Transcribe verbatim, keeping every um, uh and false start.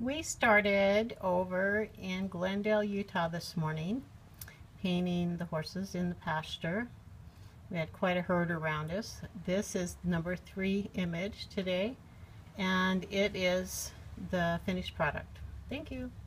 We started over in Glendale, Utah this morning, painting the horses in the pasture. We had quite a herd around us. This is number three image today, and it is the finished product. Thank you.